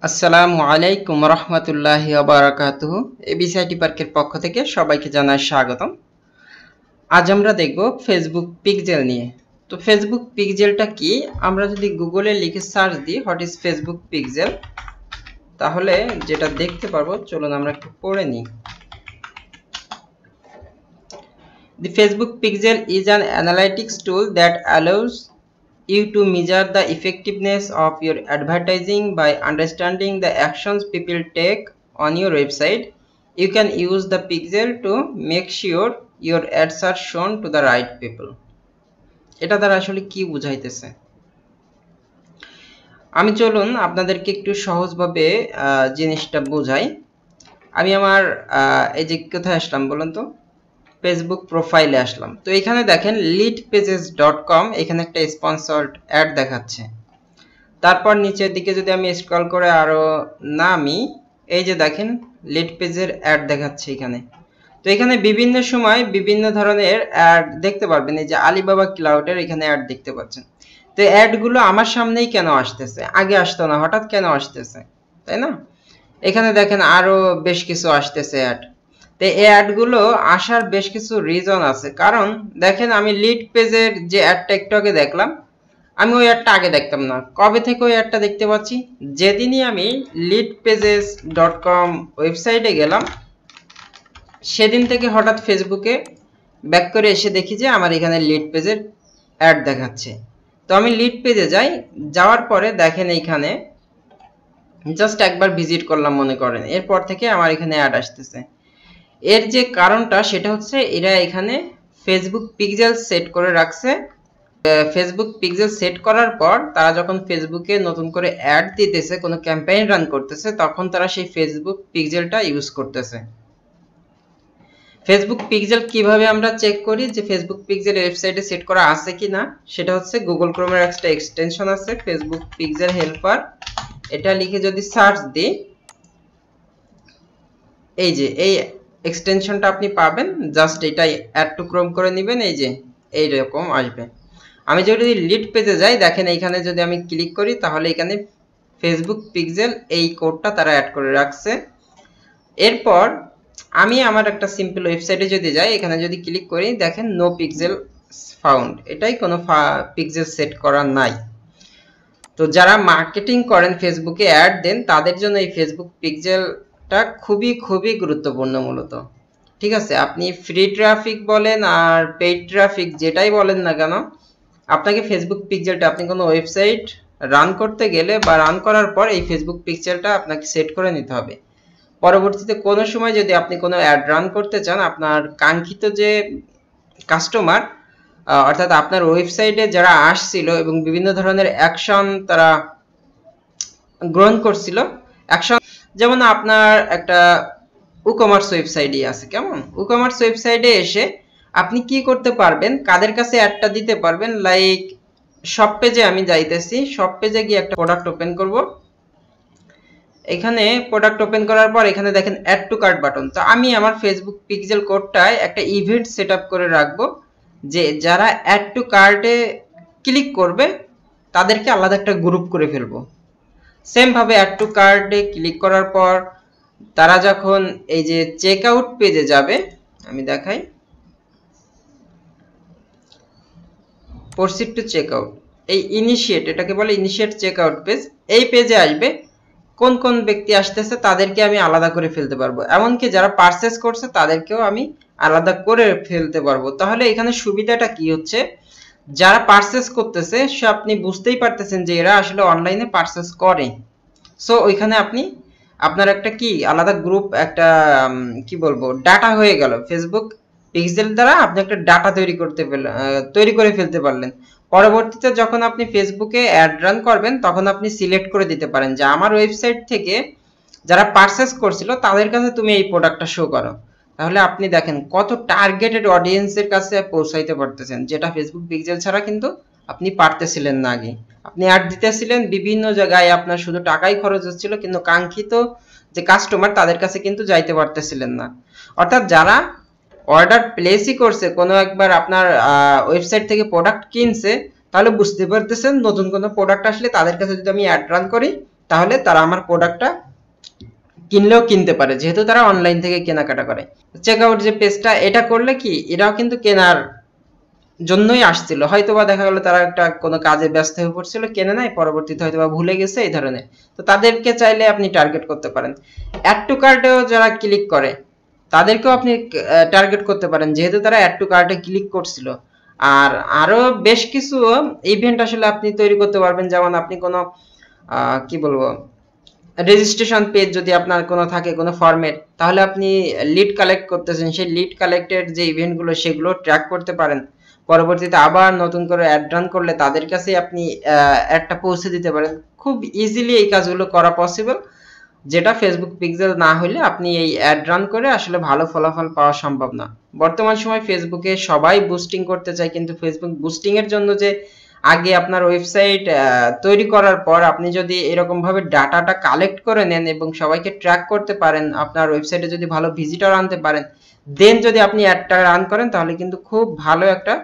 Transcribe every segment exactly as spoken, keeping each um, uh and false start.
আসসালামু আলাইকুম রহমতুল্লাহি ওয়া বারাকাতুহু। এবিসিআইটি পার্কের পক্ষ থেকে সবাইকে জানাই স্বাগতম। আজ আমরা দেখব ফেসবুক পিক্সেল নিয়ে। তো ফেসবুক পিক্সেলটা কি? আমরা যদি গুগলে লিখে সার্চ দিই হোয়াট ইজ ফেসবুক পিক্সেল, তাহলে যেটা দেখতে পারবো, চলুন আমরা একটু পড়ে নিই। The Facebook Pixel is an analytics tool that allows you to measure the effectiveness of your advertising by understanding the actions people take on your website. You can use the pixel to make sure your ads are shown to the right people. এটা দ্বারা আসলে কি বুঝাইতেছে, আমি চলুন আপনাদেরকে একটু সহজভাবে জিনিসটা বোঝাই। আমি আমার এই যে কোথায় আসলাম বলুন তো, ফেসবুক প্রোফাইলে আসলাম। তো এখানে দেখেন লিড পেজেস ডট কম, এখানে একটা স্পন্সর্ড অ্যাড দেখাচ্ছে। তারপর নিচের দিকে যদি আমি স্ক্রল করে আরো নামি, এই যে দেখেন লিড পেজের অ্যাড দেখাচ্ছে এখানে। তো এখানে বিভিন্ন সময় বিভিন্ন ধরনের অ্যাড দেখতে পারবেন। এই যে আলিবাবা ক্লাউডের এখানে অ্যাড দেখতে পাচ্ছেন। তো অ্যাডগুলো আমার সামনেই কেন আসতেছে, আগে আসতো না, হঠাৎ কেন আসতেছে, তাই না? এখানে দেখেন আরো বেশ কিছু আসতেছে অ্যাড। তো এই অ্যাডগুলো আসার বেশ কিছু রিজন আছে। কারণ দেখেন আমি লিড পেজের যে অ্যাডটা একটু আগে দেখলাম, আমি ওই অ্যাডটা আগে দেখতাম না। কবে থেকে ওই অ্যাডটা দেখতে পাচ্ছি? যেদিনই আমি লিড পেজেস ডট কম ওয়েবসাইটে গেলাম, সেদিন থেকে হঠাৎ ফেসবুকে ব্যাক করে এসে দেখি যে আমার এখানে লিড পেজের অ্যাড দেখাচ্ছে। তো আমি লিড পেজে যাই, যাওয়ার পরে দেখেন এইখানে জাস্ট একবার ভিজিট করলাম মনে করেন, এরপর থেকে আমার এখানে অ্যাড আসতেছে। এর যে কারণটা সেটা হচ্ছে এরা এখানে ফেসবুক পিক্সেল সেট করে রাখছে। ফেসবুক পিক্সেল সেট করার পর তারা যখন ফেসবুকে নতুন করে অ্যাড দিতেছে, কোনো ক্যাম্পেইন রান করতেছে, তখন তারা সেই ফেসবুক পিক্সেলটা ইউজ করতেছে। ফেসবুক পিক্সেল কিভাবে আমরা চেক করি যে ফেসবুক পিক্সেল ওয়েবসাইটে সেট করা আছে কিনা? সেটা হচ্ছে গুগল ক্রোমের একটা এক্সটেনশন আছে ফেসবুক পিক্সেল হেল্পার, এটা লিখে যদি সার্চ দিই, এই যে এই এক্সটেনশনটা আপনি পাবেন। জাস্ট এটাই অ্যাড টু ক্রোম করে নেবেন, এই যে এইরকম আসবে। আমি যদি লিড পেজে যাই, দেখেন এইখানে যদি আমি ক্লিক করি, তাহলে এখানে ফেসবুক পিক্সেল এই কোডটা তারা অ্যাড করে রাখছে। এরপর আমি আমার একটা সিম্পল ওয়েবসাইটে যদি যাই, এখানে যদি ক্লিক করি, দেখেন নো পিক্সেল ফাউন্ড, এটাই কোনো পিক্সেল সেট করা নাই। তো যারা মার্কেটিং করেন, ফেসবুকে অ্যাড দেন, তাদের জন্য এই ফেসবুক পিক্সেল খুবই খুবই গুরুত্বপূর্ণ মূলত। ঠিক আছে, আপনি ফ্রি ট্রাফিক বলেন আর পেইড ট্রাফিক যেটাই বলেন না কেন, আপনাকে ফেসবুক পিক্সেলটা আপনি কোনো ওয়েবসাইট রান করতে গেলে বা রান করার পর এই ফেসবুক পিক্সেলটা আপনাকে সেট করে নিতে হবে। পরবর্তীতে কোনো সময় যদি আপনি কোনো অ্যাড রান করতে চান, আপনার কাঙ্ক্ষিত যে কাস্টমার অর্থাৎ আপনার ওয়েবসাইটে যারা আসছিল এবং বিভিন্ন ধরনের অ্যাকশন তারা গ্রহণ করছিল, অ্যাকশন যেমন আপনার একটা ই-কমার্স ওয়েবসাইটই আছে, কেমন ই-কমার্স ওয়েবসাইটে এসে আপনি কি করতে পারবেন, কাদের কাছে অ্যাডটা দিতে পারবেন। লাইক শপ পেজে আমি যাইতেছি, শপ পেজে গিয়ে একটা প্রোডাক্ট ওপেন করব। এখানে প্রোডাক্ট ওপেন করার পর এখানে দেখেন অ্যাড টু কার্ট বাটন। তো আমি আমার ফেসবুক পিক্সেল কোডটায় একটা ইভেন্ট সেট আপ করে রাখবো, যে যারা অ্যাড টু কার্টে ক্লিক করবে তাদেরকে আলাদা একটা গ্রুপ করে ফেলবো। সেম ভাবে অ্যাড টু কার্টে ক্লিক করার পর তারা যখন এই যে চেক আউট পেজে যাবে, আমি দেখাই, প্রসিড টু চেক আউট, এই ইনিশিয়েট, এটাকে বলে ইনিশিয়েট চেক আউট পেজ। এই পেজে আসবে, কোন কোন ব্যক্তি আসতেছে তাদেরকে আমি আলাদা করে ফেলতে পারবো, এমনকি যারা পারচেজ করছে তাদেরকেও আমি আলাদা করে ফেলতে পারবো। তাহলে এখানে সুবিধাটা কি হচ্ছে, যারা পারচেজ করতেছে সে আপনি বুঝতেই পারতেছেন যে এরা আসলে অনলাইনে পারচেজ করে। সো ওইখানে আপনি আপনার একটা কি আলাদা গ্রুপ, একটা কি বলবো ডাটা হয়ে গেল। ফেসবুক পিক্সেল দ্বারা আপনি একটা ডাটা তৈরি করতে তৈরি করে ফেলতে পারলেন। পরবর্তীতে যখন আপনি ফেসবুকে অ্যাড রান করবেন, তখন আপনি সিলেক্ট করে দিতে পারেন যে আমার ওয়েবসাইট থেকে যারা পারচেজ করছিল তাদের কাছে তুমি এই প্রোডাক্টটা শো করো। তাহলে আপনি দেখেন কত টার্গেটেড অডিয়েন্সের কাছে পৌঁছাইতে পারতেছেন, যেটা ফেসবুক পিক্সেল ছাড়া কিন্তু আপনি পারতেছিলেন না। আগে আপনি অ্যাড দিতেছিলেন বিভিন্ন জায়গায়, আপনার শুধু টাকাই খরচ হচ্ছিল, কিন্তু কাঙ্ক্ষিত যে কাস্টমার তাদের কাছে কিন্তু যাইতে পারতেছিলেন না। অর্থাৎ যারা অর্ডার প্লেসই করছে, কোনো একবার আপনার ওয়েবসাইট থেকে প্রোডাক্ট কিনছে, তাহলে বুঝতে পারতেছেন নতুন কোনো প্রোডাক্ট আসলে তাদের কাছে যদি আমি অ্যাড রান করি, তাহলে তারা আমার প্রোডাক্টটা কিনলেও কিনতে পারে, যেহেতু তারা অনলাইন থেকে কেনাকাটা করে। চেক আউট যে পেজটা, এটা করলে কি এরাও কিন্তু কেনার জন্যই আসছিল, হয়তোবা দেখা গেল তারা একটা কোনো কাজে ব্যস্ত হয়ে পড়ছিল, কেনে নাই, পরবর্তীতে হয়তোবা ভুলে গেছে এই ধরনের। তো তাদেরকে চাইলে আপনি টার্গেট করতে পারেন। অ্যাড টু কার্টেও যারা ক্লিক করে তাদেরকেও আপনি টার্গেট করতে পারেন, যেহেতু তারা অ্যাড টু কার্টে ক্লিক করছিল। আর আরো বেশ কিছু ইভেন্ট আসলে আপনি তৈরি করতে পারবেন, যেমন আপনি কোনো কি বলবো রেজিস্ট্রেশন পেজ যদি আপনার কোনো থাকে কোনো ফরম্যাট, তাহলে আপনি লিড কালেক্ট করতেছেন, সেই লিড কালেক্টেড যে ইভেন্টগুলো সেগুলো ট্র্যাক করতে পারেন। পরবর্তীতে আবার নতুন করে অ্যাড রান করলে তাদের কাছে আপনি অ্যাডটা পৌঁছে দিতে পারেন। খুব ইজিলি এই কাজগুলো করা পসিবল, যেটা ফেসবুক পিক্সেল না হলে আপনি এই অ্যাড রান করে আসলে ভালো ফলাফল পাওয়া সম্ভব না। বর্তমান সময় ফেসবুকে সবাই বুস্টিং করতে চায়, কিন্তু ফেসবুক বুস্টিং এর জন্য যে আগে আপনার ওয়েবসাইট তৈরি করার পর আপনি যদি এরকম ভাবে ডাটাটা কালেক্ট করে নেন এবং সবাইকে ট্র্যাক করতে পারেন, আপনার ওয়েবসাইটে যদি ভালো ভিজিটর আনতে পারেন, দেন যদি আপনি অ্যাডটা রান করেন, তাহলে কিন্তু খুব ভালো একটা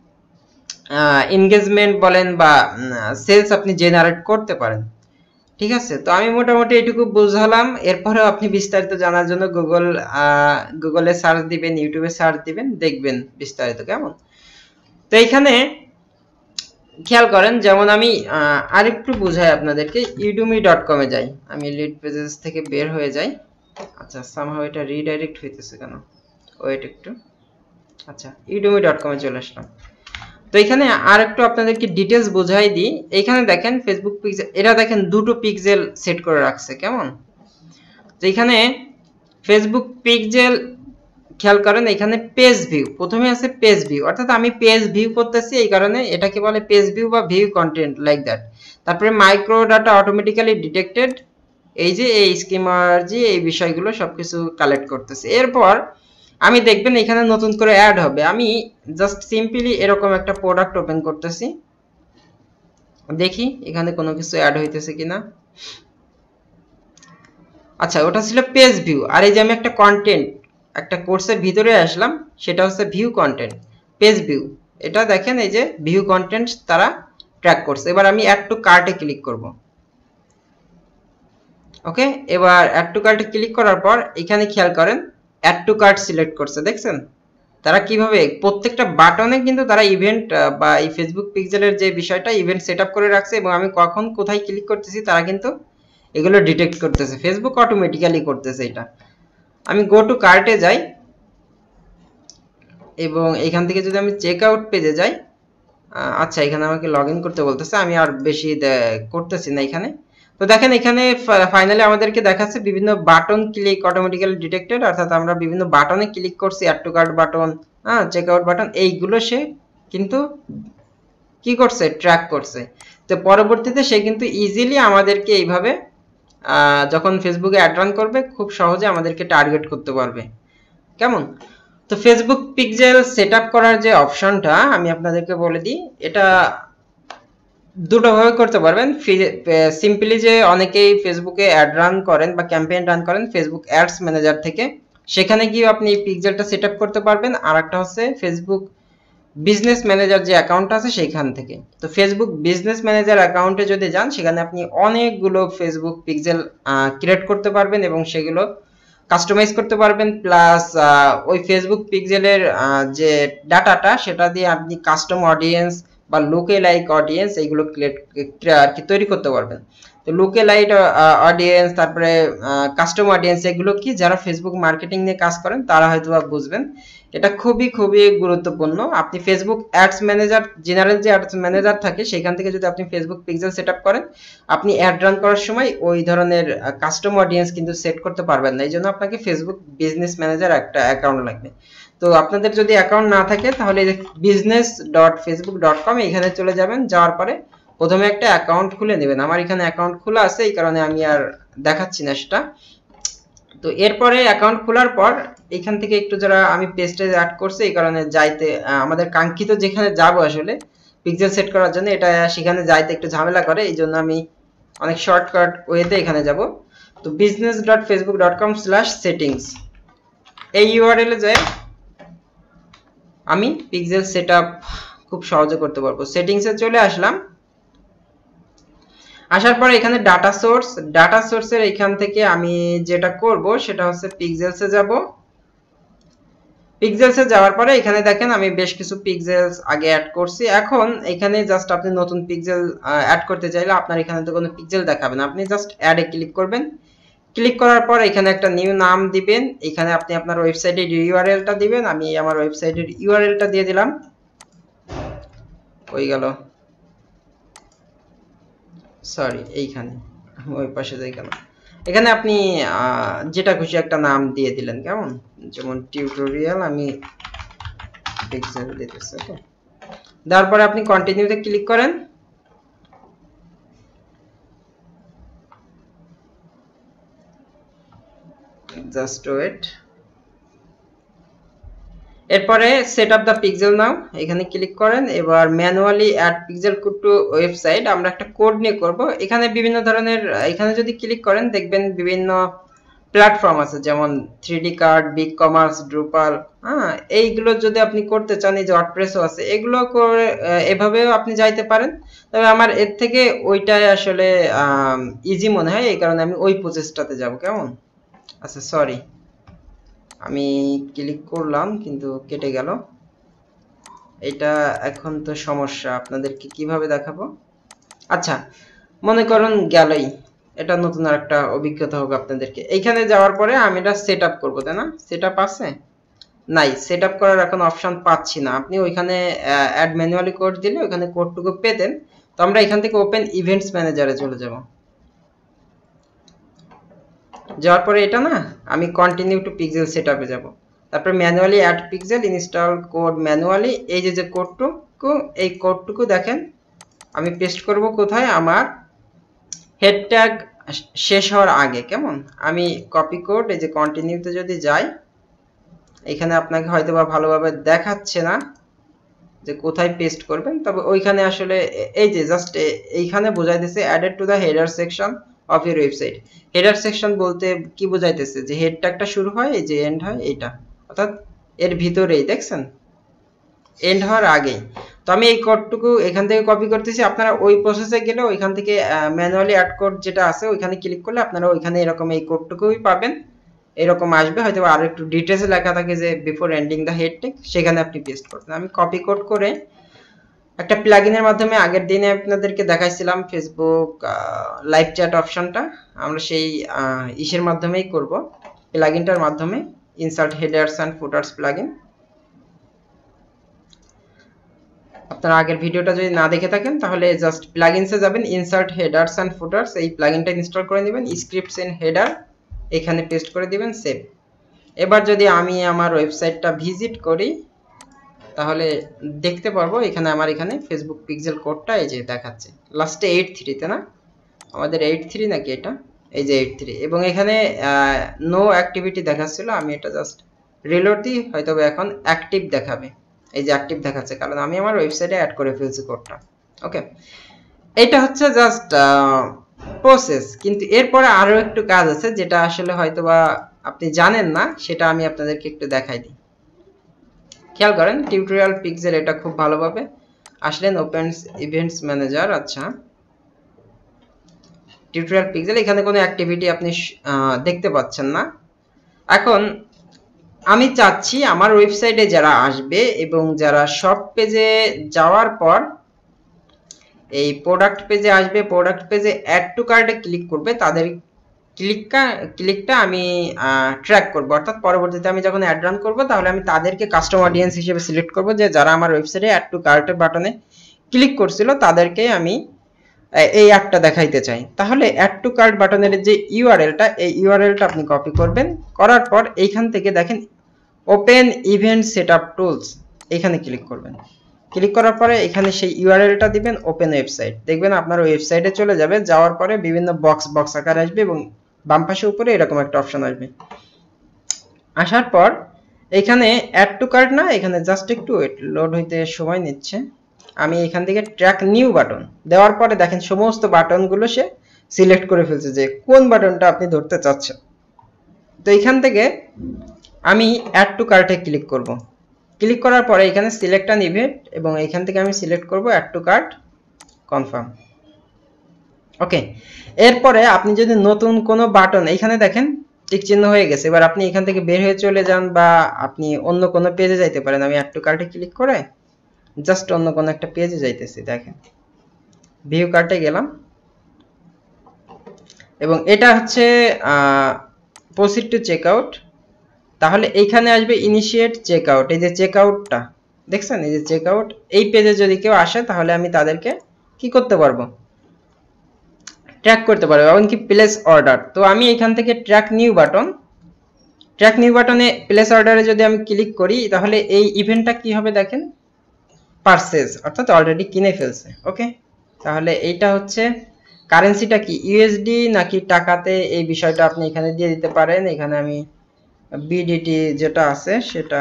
এনগেজমেন্ট বলেন বা সেলস আপনি জেনারেট করতে পারেন। ঠিক আছে, তো আমি মোটামুটি এটুকু বুঝালাম। এরপরেও আপনি বিস্তারিত জানার জন্য গুগল গুগলে সার্চ দিবেন, ইউটিউবে সার্চ দিবেন, দেখবেন বিস্তারিত। কেমন? তো এইখানে খেয়াল করেন, যেমন আমি আরেকটু বুঝাই আপনাদেরকে। ইউডুমি ডট কম এ যাই, আমি লিড পেজেস থেকে বের হয়ে যাই। আচ্ছা, সামহাও এটা রিডাইরেক্ট হইতেছে কেন, ওয়েট একটু। আচ্ছা, ইউডুমি ডট কম এ চলে আসলাম। তো এখানে আর একটু আপনাদেরকে ডিটেলস বোঝাই দিই। এখানে দেখেন ফেসবুক পিক্সেল, এটা দেখেন দুটো পিক্সেল সেট করে রাখছে। কেমন? তো এখানে ফেসবুক পিক্সেল খেয়াল করেন, এখানে পেজ ভিউ প্রথমে আছে, পেজ ভিউ অর্থাৎ আমি পেজ ভিউ করতেছি, এই কারণে এটাকে বলে পেজ ভিউ বা ভিউ কন্টেন্ট লাইক দ্যাট। তারপরে মাইক্রো ডাটা অটোমেটিক্যালি ডিটেক্টেড, এই যে এই স্কিমার্জি এই বিষয়গুলো সবকিছু কালেক্ট করতেছে। এরপর আমি দেখবেন এখানে নতুন করে অ্যাড হবে। আমি জাস্ট সিম্পলি এরকম একটা প্রোডাক্ট ওপেন করতেছি, দেখি এখানে কোনো কিছু অ্যাড হইতেছে কিনা। আচ্ছা, ওটা ছিল পেজ ভিউ। আর এই যে আমি একটা কন্টেন্ট একটা কোর্সের ভিতরে আসলাম, সেটা হচ্ছে ভিউ কন্টেন্ট, পেজ ভিউ। এটা দেখেন এই যে ভিউ কন্টেন্ট তারা ট্র্যাক করছে। এবার আমি অ্যাড টু কার্টে ক্লিক করব। ওকে, এবার অ্যাড টু কার্টে ক্লিক করার পর এখানে খেয়াল করেন অ্যাড টু কার্ট সিলেক্ট করছে। দেখছেন তারা কিভাবে প্রত্যেকটা বাটনে কিন্তু তারা ইভেন্ট বা এই ফেসবুক পিক্সেলের যে বিষয়টা ইভেন্ট সেট আপ করে রাখছে, এবং আমি কখন কোথায় ক্লিক করতেছি তারা কিন্তু এগুলো ডিটেক্ট করতেছে, ফেসবুক অটোমেটিক্যালি করতেছে এটা। আমি গো টু কার্টে যাই এবং এখান থেকে যদি আমি চেক আউট পেজে যাই, আচ্ছা এখানে আমাকে লগ ইন করতে বলতেছে, আমি আর বেশি করতেছি না এখানে। তো দেখেন এখানে ফাইনালি আমাদেরকে দেখাচ্ছে বিভিন্ন বাটন ক্লিক অটোমেটিক্যালি ডিটেক্টেড, অর্থাৎ আমরা বিভিন্ন বাটনে ক্লিক করছি, অ্যাড টু কার্ট বাটন, হ্যাঁ চেক আউট বাটন, এইগুলো সে কিন্তু কি করছে, ট্র্যাক করছে। তো পরবর্তীতে সে কিন্তু ইজিলি আমাদেরকে এইভাবে যখন ফেসবুকে অ্যাড রান করবে খুব সহজে আমাদেরকে টার্গেট করতে পারবে। কেমন? তো ফেসবুক পিক্সেল সেটআপ করার যে অপশনটা আমি আপনাদেরকে বলে দিই, এটা দুটো ভাবে করতে পারবেন। সিম্পলি যে অনেকেই ফেসবুকে অ্যাড রান করেন বা ক্যাম্পেইন রান করেন ফেসবুক অ্যাডস ম্যানেজার থেকে, সেখানে গিয়ে আপনি পিক্সেলটা সেটআপ করতে পারবেন। আর একটা হচ্ছে ফেসবুক বিজনেস ম্যানেজার যে অ্যাকাউন্ট আছে সেইখান থেকে। তো ফেসবুক বিজনেস ম্যানেজার অ্যাকাউন্টে যদি যান, সেখানে আপনি অনেকগুলো ফেসবুক পিক্সেল ক্রিয়েট করতে পারবেন এবং সেগুলো কাস্টমাইজ করতে পারবেন। প্লাস ওই ফেসবুক পিক্সেলের যে ডাটাটা সেটা দিয়ে আপনি কাস্টম অডিয়েন্স বা লোকে লাইক অডিয়েন্স এইগুলো আর কি তৈরি করতে পারবেন। তো লোকে লাইক অডিয়েন্স, তারপরে কাস্টম অডিয়েন্স, এগুলো কি যারা ফেসবুক মার্কেটিং নিয়ে কাজ করেন তারা হয়তো বুঝবেন। এটা খুবই খুবই গুরুত্বপূর্ণ। আপনি ফেসবুক অ্যাডস ম্যানেজার, জেনারেল যে অ্যাডস ম্যানেজার থাকে সেখান থেকে যদি আপনি ফেসবুক পিক্সেল সেট আপ করেন, আপনি অ্যাড রান করার সময় ওই ধরনের কাস্টম অডিয়েন্স কিন্তু সেট করতে পারবেন না। এই জন্য আপনাকে ফেসবুক বিজনেস ম্যানেজার একটা অ্যাকাউন্ট লাগবে। তো আপনাদের যদি অ্যাকাউন্ট না থাকে তাহলে business dot Facebook dot com এখানে চলে যাবেন। যাওয়ার পরে প্রথমে একটা অ্যাকাউন্ট খুলে নেবেন। আমার এখানে অ্যাকাউন্ট খোলা আছে, এই কারণে আমি আর দেখাচ্ছি না সেটা। তো এরপরে অ্যাকাউন্ট খোলার পর এখান থেকে একটু যারা আমি পেজটা অ্যাড করছি, এই কারণে যাইতে আমাদের কাঙ্ক্ষিত যেখানে যাব আসলে পিক্সেল সেট করার জন্য, এটা সেখানে যাইতে একটু ঝামেলা করে, এই জন্য আমি অনেক শর্টকাট ওয়েতে এখানে যাব। তো business dot Facebook dot com slash settings এই ইউআরএল এ যাই আমি পিক্সেল সেট আপ খুব সহজে করতে পারবো। সেটিংসে চলে আসলাম। আসার পরে এখানে ডাটা সোর্স, ডাটা সোর্সের এখান থেকে আমি যেটা করব সেটা হচ্ছে পিক্সেলসে যাব। পিক্সেলসে যাওয়ার পরে এখানে দেখেন আমি বেশ কিছু পিক্সেলস আগে অ্যাড করছি। এখন এখানে জাস্ট আপনি নতুন পিক্সেল অ্যাড করতে চাইলে আপনার এখানে তো কোনো পিক্সেল দেখাবে না, আপনি জাস্ট অ্যাডে ক্লিক করবেন। ক্লিক করার পর এখানে একটা নিউ নাম দিবেন, এখানে আপনি আপনার ওয়েবসাইটের ইউআরএলটা দিবেন। আমি আমার ওয়েবসাইটের ইউআরএলটা দিয়ে দিলাম। কই গেল, সরি এইখানে, ওই পাশে যাই কেন। এখানে আপনি যেটা খুশি একটা নাম দিয়ে দিলেন, কেমন, যেমন টিউটোরিয়াল, আমি পিক্সেল দিতেছি। ওকে, দেওয়ার পরে আপনি কন্টিনিউতে ক্লিক করেন। Just wait. এরপরে set up the pixel now, এখানে ক্লিক করেন। এবার manually add pixel code to website, আমরা একটা কোড নিয়ে করব। এখানে বিভিন্ন ধরনের, এখানে যদি ক্লিক করেন দেখবেন বিভিন্ন প্ল্যাটফর্ম আছে, যেমন three D cart, big commerce, Drupal, হ্যাঁ, এইগুলো যদি আপনি করতে চান, এই যে ওয়ার্ডপ্রেসও আছে, এগুলো করে এভাবেও আপনি যাইতে পারেন। তবে আমার এর থেকে ওইটাই আসলে ইজি মনে হয়, এই কারণে আমি ওই প্রসেসটাতে যাব। কেমন, আচ্ছা সরি, আমি ক্লিক করলাম কিন্তু কেটে গেল। এটা এখন তো সমস্যা, আপনাদেরকে কিভাবে দেখাবো। আচ্ছা, মনে করুন গেলই, এটা নতুন আর একটা অভিজ্ঞতা হোক আপনাদেরকে। এইখানে যাওয়ার পরে আমি এটা সেট আপ করবো, তাই না? সেট আপ আছে নাই, সেট আপ করার এখন অপশন পাচ্ছি না। আপনি ওইখানে অ্যাড ম্যানুয়ালি কোড দিলে ওইখানে কোডটুকু পেতেন। তো আমরা এখান থেকে ওপেন ইভেন্টস ম্যানেজারে চলে যাব। যাওয়ার পরে এটা না, আমি কন্টিনিউ টু পিক্সেল সেটআপে যাব। তারপর manually add pixel, install code manually, এই যে যে কোডটুকু, এই কোডটুকু দেখেন আমি পেস্ট করব কোথায়, আমার হেড ট্যাগ শেষ হওয়ার আগে। কেমন, আমি কপি কোড, এই যে কন্টিনিউতে যদি যাই, এখানে আপনাকে হয়তো বা ভালোভাবে দেখাচ্ছে না যে কোথায় পেস্ট করবেন, তবে ওইখানে আসলে এই যে জাস্ট এইখানে বোঝাইতেছে added to the header section of your website. Header section বলতে কি বোঝাইতেছে, যে হেড ট্যাগটা শুরু হয়, এই যে এন্ড হয়, এটা অর্থাৎ এর ভিতরেই, দেখছেন, এন্ড হওয়ার আগেই। তো আমি এই কোডটুকু এখান থেকে কপি করতেছি। আপনারা ওই প্রসেসে গেলে ওইখান থেকে ম্যানুয়ালি অ্যাড কোড যেটা আছে ওইখানে ক্লিক করলে আপনারা ওইখানে এরকম এই কোডটুকুই পাবেন, এরকম আসবে। হয়তো আরো একটু ডিটেইলসে লেখা থাকে যে before ending the head tag, সেখানে আপনি পেস্ট করবেন। আমি কপি কোড করে একটা প্লাগইনের মাধ্যমে, আগের দিনে আপনাদেরকে দেখাইছিলাম ফেসবুক লাইভ চ্যাট অপশনটা, আমরা সেই ইসের মাধ্যমেই করব, প্লাগইনটার মাধ্যমে, insert headers and footers plugin. আপনারা আগের ভিডিওটা যদি না দেখে থাকেন তাহলে জাস্ট প্লাগইনসে যাবেন, ইনসার্ট হেডার্স এন্ড ফুটার্স, এই প্লাগইনটা ইনস্টল করে নেবেন, স্ক্রিপ্টস ইন হেডার এখানে পেস্ট করে দিবেন, সেভ। এবার যদি আমি আমার ওয়েবসাইটটা ভিজিট করি তাহলে দেখতে পারবো এখানে আমার এখানে ফেসবুক পিক্সেল কোডটা এই যে দেখাচ্ছে লাস্টে এইট থ্রি তে না, আমাদের এইট থ্রি নাকি এটা, এই যে এইট থ্রি, এবং এখানে নো অ্যাক্টিভিটি দেখাচ্ছিল। আমি এটা জাস্ট রিলোড দিই, হয়তো এখন অ্যাক্টিভ দেখাবে, এই যে অ্যাক্টিভ দেখাচ্ছে, কারণ আমি আমার ওয়েবসাইটে অ্যাড করে ফেলছি কোডটা। ওকে, এটা হচ্ছে জাস্ট প্রসেস, কিন্তু এরপরে আরো একটু কাজ আছে যেটা আসলে হয়তোবা আপনি জানেন না, সেটা আমি আপনাদেরকে একটু দেখাই দিই। খেয়াল করেন, টিউটোরিয়াল পিক্সেল, এটা খুব ভালোভাবে আসলেন, ওপেন ইভেন্টস ম্যানেজার। আচ্ছা, টিউটোরিয়াল পিক্সেল, এখানে কোনো অ্যাক্টিভিটি আপনি দেখতে পাচ্ছেন না। এখন আমি চাচ্ছি আমার ওয়েবসাইটে যারা আসবে এবং যারা শপ পেজে যাওয়ার পর এই প্রোডাক্ট পেজে আসবে, প্রোডাক্ট পেজে অ্যাড টু কার্টে ক্লিক করবে, তাদের ক্লিকটা ক্লিকটা আমি ট্র্যাক করব। অর্থাৎ পরবর্তীতে আমি যখন অ্যাড রান করব তাহলে আমি তাদেরকে কাস্টম অডিয়েন্স হিসেবে সিলেক্ট করব, যে যারা আমার ওয়েবসাইটে অ্যাড টু কার্টের বাটনে ক্লিক করছিল তাদেরকে আমি এই অ্যাডটা দেখাইতে চাই। তাহলে অ্যাড টু কার্ট বাটনের যে ইউআরএলটা, এই ইউআরএলটা আপনি কপি করবেন, করার পর এইখান থেকে দেখেন ওপেন ইভেন্ট সেটআপ টুলস, এখানে ক্লিক করবেন। ক্লিক করার পরে এখানে সেই ইউআরএলটা দিবেন, ওপেন ওয়েবসাইট, দেখবেন আপনার ওয়েবসাইটে চলে যাবে। যাওয়ার পরে বিভিন্ন বক্স বক্স আকার আসবে এবং বাম পাশে উপরে এরকম একটা অপশন আসবে। আসার পর এখানে অ্যাড টু কার্ট না, এখানে জাস্ট একটু ওয়েট, লোড হইতে সময় নিচ্ছে। আমি এখান থেকে ট্র্যাক নিউ বাটন দেওয়ার পরে দেখেন সমস্ত বাটনগুলো সে সিলেক্ট করে ফেলছে যে কোন বাটনটা আপনি ধরতে চাচ্ছেন। তো এখান থেকে আমি অ্যাড টু কার্টে ক্লিক করব। ক্লিক করার পরে এখানে সিলেক্ট অ্যান ইভেন্ট, এবং এখান থেকে আমি সিলেক্ট করব add to cart confirm. Okay, এরপরে আপনি যদি নতুন কোনো বাটন, এইখানে দেখেন টিক চিহ্ন হয়ে গেছে, এবার আপনি এখান থেকে বের হয়ে চলে যান বা আপনি অন্য কোনো পেজে যাইতে পারেন। আমি অ্যাড টু কার্টে ক্লিক করে জাস্ট অন্য কোনো একটা পেজে যাইতেছি। দেখেন ভিউ কার্টে গেলাম এবং এটা হচ্ছে প্রসিড টু চেক আউট। তাহলে এইখানে আসবে ইনিশিয়েট চেক আউট, এই যে চেক আউটটা দেখছেন, এই যে চেক আউট, এই পেজে যদি কেউ আসে তাহলে আমি তাদেরকে কি করতে পারবো, ট্র্যাক করতে পারবো, এমনকি প্লেস অর্ডার। তো আমি এখান থেকে track new button, track new বাটনে প্লেস অর্ডারে যদি আমি ক্লিক করি তাহলে এই ইভেন্টটা কি হবে দেখেন, পারচেজ, অর্থাৎ অলরেডি কিনে ফেলছে। ওকে, তাহলে এইটা হচ্ছে কারেন্সিটা কি ইউএসডি নাকি টাকাতে, এই বিষয়টা আপনি এখানে দিয়ে দিতে পারেন। এখানে আমি বিডিটি যেটা আছে সেটা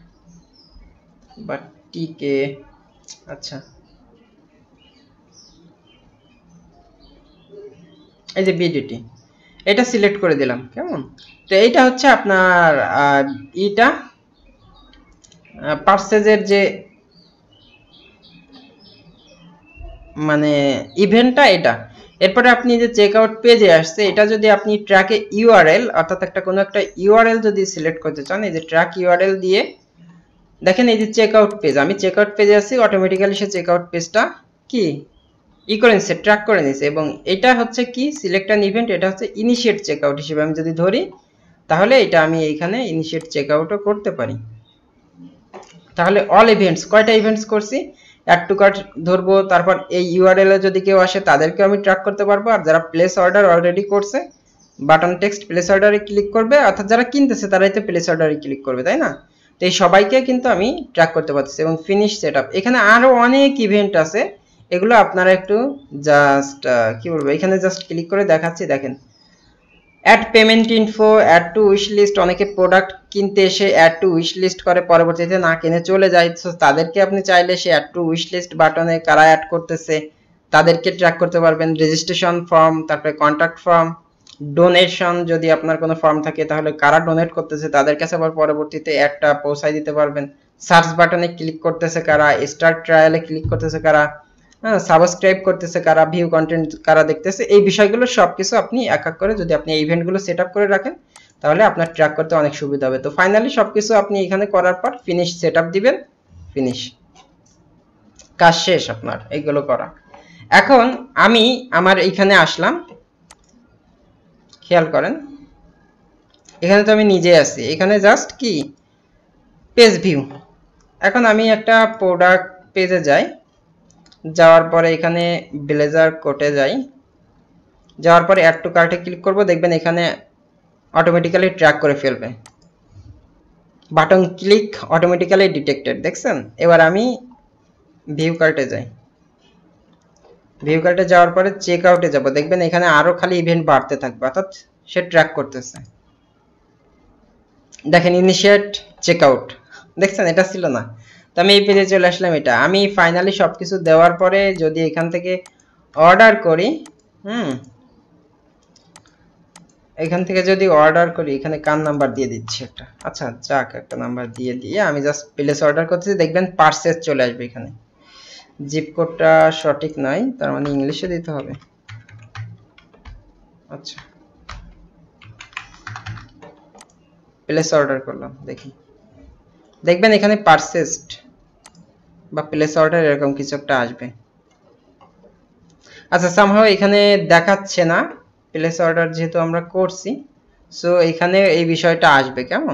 বা টিকে, আচ্ছা এই যে বিডিটি এটা সিলেক্ট করে দিলাম, কেমন। তো এইটা হচ্ছে আপনার ইটা পারচেজের যে মানে ইভেন্টটা এটা। এরপরে আপনি যে চেক আউট পেজে আসছে, এটা যদি আপনি ট্র্যাকে ইউআরএল অর্থাৎ একটা কোনো একটা ইউআরএল যদি সিলেক্ট করতে চান, এই যে ট্র্যাক ইউআরএল দিয়ে দেখেন এই যে চেক আউট পেজ, আমি চেক আউট পেজে আছি, অটোমেটিক্যালি সে চেক আউট পেজটা কি ই করে নিচ্ছে, ট্র্যাক করে নিচ্ছে। এবং এটা হচ্ছে কি সিলেক্ট অ্যান ইভেন্ট, এটা হচ্ছে ইনিশিয়েট চেক আউট হিসেবে আমি যদি ধরি তাহলে এটা আমি এইখানে ইনিশিয়েট চেক আউটও করতে পারি। তাহলে অল ইভেন্টস, কয়টা ইভেন্টস করছি, অ্যাড টু কার্ট ধরবো, তারপর এই ইউআরএল এ যদি কেউ আসে তাদেরকে আমি ট্র্যাক করতে পারবো। আর যারা প্লেস অর্ডার অলরেডি করছে বাটন টেক্সট প্লেস অর্ডারে ক্লিক করবে, অর্থাৎ যারা কিনতেছে তারাই তো প্লেস অর্ডারে ক্লিক করবে, তাই না। তো এই সবাইকে কিন্তু আমি ট্র্যাক করতে পারতেছি। এবং ফিনিশ সেটআপ, এখানে আরো অনেক ইভেন্ট আছে, এগুলো আপনারা একটু জাস্ট কি বলবো, এখানে জাস্ট ক্লিক করে দেখাচ্ছি। দেখেন add payment info, add to wish list, অনেকে প্রোডাক্ট কিনতে এসে অ্যাড টু উইশ লিস্ট করে পরবর্তীতে না কিনে চলে যায়, তো তাদেরকে আপনি চাইলে সে অ্যাড টু উইশ লিস্ট বাটনে কারা অ্যাড করতেছে তাদেরকে ট্র্যাক করতে পারবেন। রেজিস্ট্রেশন ফর্ম, তারপরে কন্ট্যাক্ট ফর্ম, ডোনেশন, যদি আপনার কোনো ফর্ম থাকে তাহলে কারা ডোনেট করতেছে তাদের কাছে আবার পরবর্তীতে অ্যাডটা পৌঁছায় দিতে পারবেন। সার্চ বাটনে ক্লিক করতেছে কারা, স্টার্ট ট্রায়ালে ক্লিক করতেছে কারা, হ্যাঁ সাবস্ক্রাইব করতেছে কারা, ভিউ কন্টেন্ট কারা দেখতেছে, এই বিষয়গুলো সবকিছু আপনি এক এক করে যদি আপনি ইভেন্টগুলো সেট আপ করে রাখেন তাহলে আপনার ট্র্যাক করতে অনেক সুবিধা হবে। তো ফাইনালি সবকিছু আপনি এখানে করার পর ফিনিশ সেট আপ দিবেন, ফিনিশ, কাজ শেষ আপনার এইগুলো করা। এখন আমি আমার এইখানে আসলাম, খেয়াল করেন এখানে তো আমি নিজে আছি, এখানে জাস্ট কি পেজ ভিউ। এখন আমি একটা প্রোডাক্ট পেজে যাই, যাওয়ার পরে এখানে ব্লেজার কোটে যাই, যাওয়ার পরে অ্যাড টু কার্টে ক্লিক করব, দেখবেন এখানে অটোমেটিক্যালি ট্র্যাক করে ফেলবে, বাটন ক্লিক অটোমেটিক্যালি ডিটেক্টেড, দেখছেন। এবার আমি ভিউ কার্টে যাই, ভিউ কার্টে যাওয়ার পরে চেক আউটে যাব, দেখবেন এখানে আরো খালি ইভেন্ট বাড়তে থাকবে, অর্থাৎ সে ট্র্যাক করতেছে। দেখেন ইনিশিয়েট চেক আউট, দেখছেন এটা ছিল না। তো আমি এই পেজে চলে আসলাম, এটা আমি ফাইনালি সবকিছু দেওয়ার পরে যদি এখান থেকে অর্ডার করি, হুম এখান থেকে যদি অর্ডার করি, এখানে কার নাম্বার দিয়ে দিচ্ছি একটা, আচ্ছা যাক একটা নাম্বার দিয়ে দিয়ে আমি জাস্ট প্লেস অর্ডার করতেছি, দেখবেন পারচেজ চলে আসবে। এখানে জিপ কোডটা সঠিক নয়, তার মানে ইংলিশে দিতে হবে। আচ্ছা প্লেস অর্ডার করলাম, দেখি দেখবেন এখানে পারচেজড বা প্লেস অর্ডার এরকম কিছু একটা আসবে। আচ্ছা সামহাও এখানে দেখাচ্ছে না প্লেস অর্ডার, যেহেতু আমরা করছি, সো এখানে এই বিষয়টা আসবে, কেমন।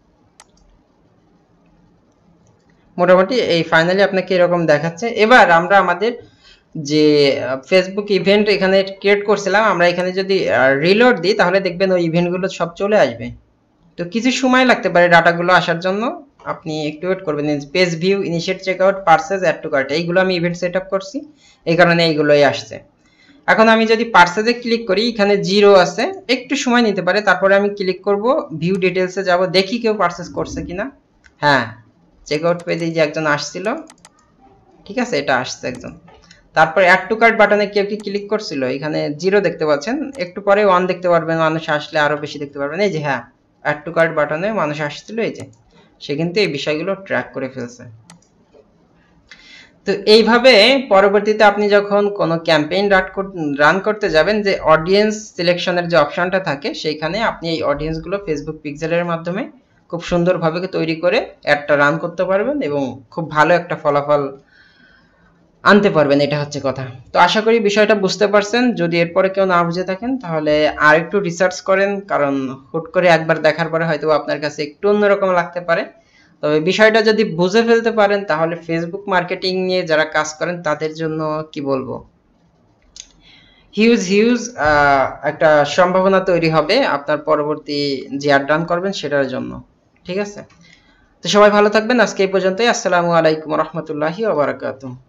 মোটামুটি এই ফাইনালি আপনাকে এরকম দেখাচ্ছে। এবার আমরা আমাদের যে ফেসবুক ইভেন্ট এখানে ক্রিয়েট করছিলাম, আমরা এখানে যদি রিলোড দিই তাহলে দেখবেন ওই ইভেন্টগুলো সব চলে আসবে। তো কিছু সময় লাগতে পারে ডাটাগুলো আসার জন্য, আপনি একটু ওয়েট করবেন। Page view, initiate checkout, purchase, add to cart, এইগুলো আমি ইভেন্ট সেট আপ করছি, এই কারণে এইগুলোই আসছে। এখন আমি যদি পারচেজে ক্লিক করি, এখানে জিরো আছে, একটু সময় নিতে পারে, তারপরে আমি ক্লিক করব ভিউ ডিটেলসে যাব, দেখি কেউ পারচেজ করছে কিনা। হ্যাঁ চেকআউট পেজে যে একজন আসছিল, ঠিক আছে এটা আসছে একজন। তারপর অ্যাড টু কার্ট বাটনে কেউ কি ক্লিক করছিল, এখানে জিরো দেখতে পাচ্ছেন, একটু পরে ওয়ান দেখতে পারবেন, মানুষ আসলে আরো বেশি দেখতে পারবেন। এই যে হ্যাঁ অ্যাড টু কার্ট বাটনে মানুষ আসছিল, এই যে সে কিন্তু এই বিষয়গুলো ট্র্যাক করে ফেলছে। তো এইভাবে পরবর্তীতে আপনি যখন কোনো ক্যাম্পেইন রান করতে যাবেন, যে অডিয়েন্স সিলেকশনের যে অপশনটা থাকে সেইখানে আপনি এই অডিয়েন্সগুলো ফেসবুক পিক্সেলের মাধ্যমে খুব সুন্দরভাবে তৈরি করে অ্যাডটা রান করতে পারবেন এবং খুব ভালো একটা ফলাফল আনতে পারবেন। এটা হচ্ছে কথা। তো আশা করি বিষয়টা বুঝতে পারছেন। যদি এরপরে কেউ না বুঝে থাকেন তাহলে আর একটু রিসার্চ করেন, কারণ হুট করে একবার দেখার পরে হয়তো আপনার কাছে একটু অন্যরকম লাগতে পারে। তবে বিষয়টা যদি বুঝে ফেলতে পারেন তাহলে ফেসবুক মার্কেটিং নিয়ে যারা কাজ করেন তাদের জন্য কি বলবো, হিউজ হিউজ একটা সম্ভাবনা তৈরি হবে আপনার পরবর্তী যে অ্যাড রান করবেন সেটার জন্য। ঠিক আছে, তো সবাই ভালো থাকবেন। আজকে এই পর্যন্তই। আসসালামু আলাইকুম রহমতুল্লাহি ওয়া বারাকাতুহু।